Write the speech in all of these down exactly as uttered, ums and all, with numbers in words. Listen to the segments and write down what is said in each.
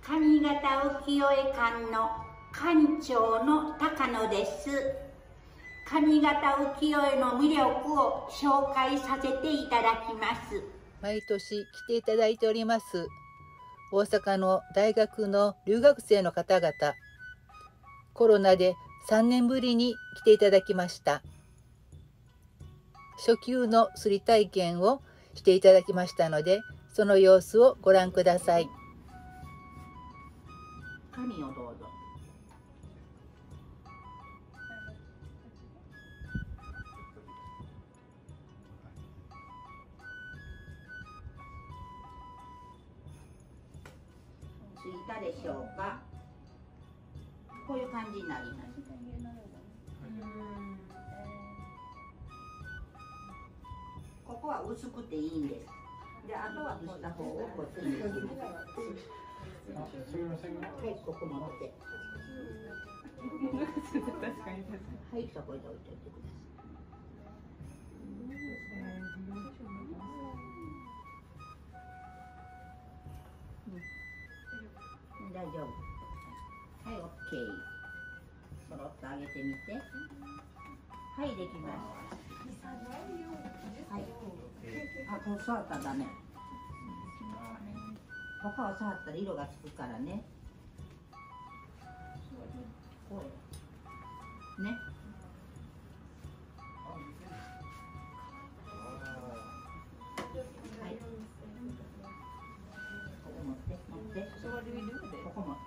上方浮世絵館の館長の高野です。上方浮世絵の魅力を紹介させていただきます。 毎年来ていただいております大阪の大学の留学生の方々、コロナでさんねんぶりに来ていただきました。初級のすり体験をしていただきましたので、その様子をご覧ください。 紙をどうぞ。ついたでしょうか。こういう感じになります。ここは薄くていいんです。で、あとはした方をこっちにしてます。はい、ここ持って。はい、そこで置いておいてください。大丈夫。はい、オッケー。そろっと上げてみて。はい、できました。はい。あ、こう触ったらダメ。他を触ったら色がつくからね。こうね。はい。ここ持って持って。ここも。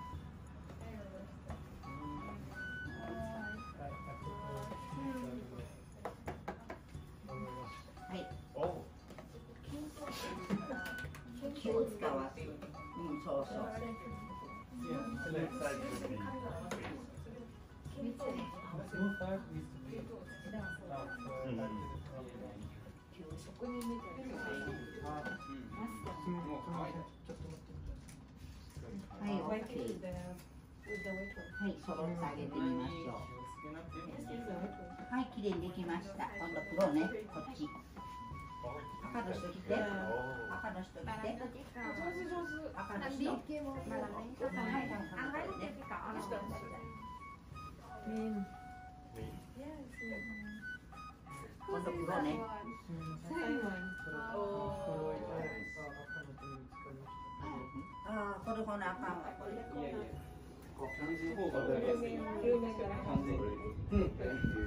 はい。気を使わす。うん、そうそう。はい、オッケー。はい、そろってあげてみましょう。はい、きれいにできました。今度黒ね、こっち。赤の人来て。赤の人来て。赤の人。今度黒ね。ああ、これほなあかんわ。漢字の方が分かりやすい。漢字。うん。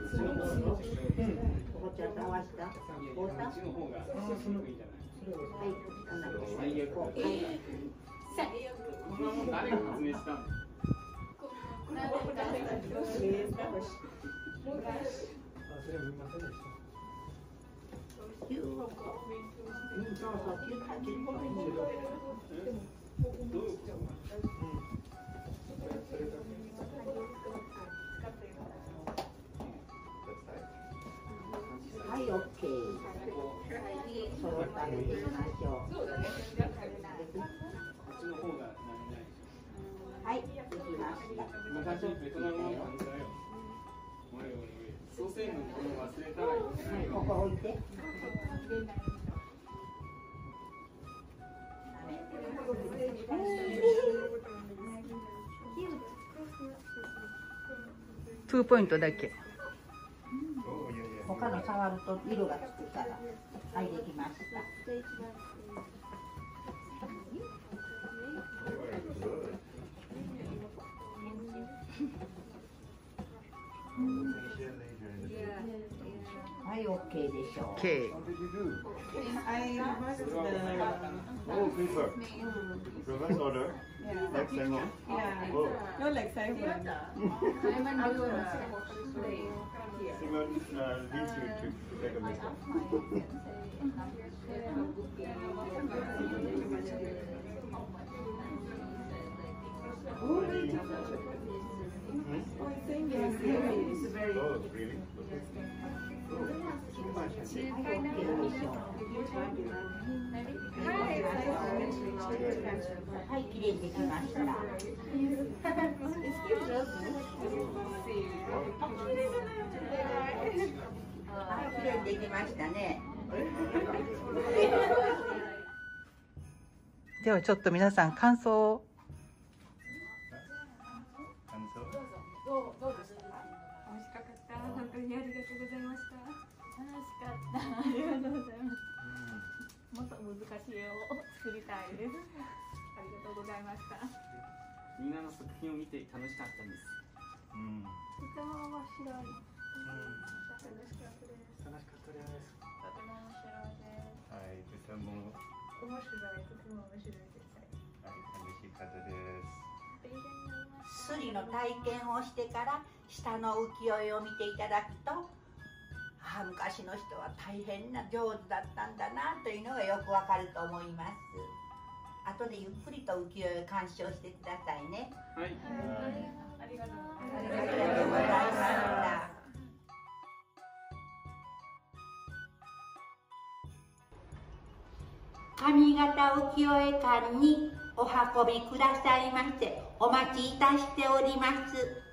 ここちゃんと合わせた。こっちの方がいいじゃない。はい。最悪。はい。最悪。これは誰が発明したの？はい、オッケー。そろってあげてみましょう。はい、できました。昔ベトナムの感じだよ。ソーセージのこの忘れたらいい。はい、ここ置いて。 ツーポイントだけ。 他の触ると色がつくから。はい、できました。はい、オッケーでしょう。 Okay. I reversed the. Oh, paper. Reverse order. Like Simon. Yeah. Oh, Not like Simon. Simon uh, needs you to take a makeup. Oh, really? はい、きれいにできました。はい、きれいにできましたね。 ではちょっと皆さん感想を挿絵を作りたいです。ありがとうございました。 みんなの作品を見て楽しかったです。 うん。 とても面白い。 楽しかったです。楽しかったです。 とても面白いです。 はい、とても面白い。とても面白いです。 はい、楽しかったです。 スリの体験をしてから下の浮世絵を見ていただくと、ああ昔の人は大変な上手だったんだなというのがよくわかると思います。後でゆっくりと浮世絵を鑑賞してくださいね。 はい。 ありがとうございました。ありがとうございました。上方浮世絵館にお運びくださいませ。お待ちいたしております。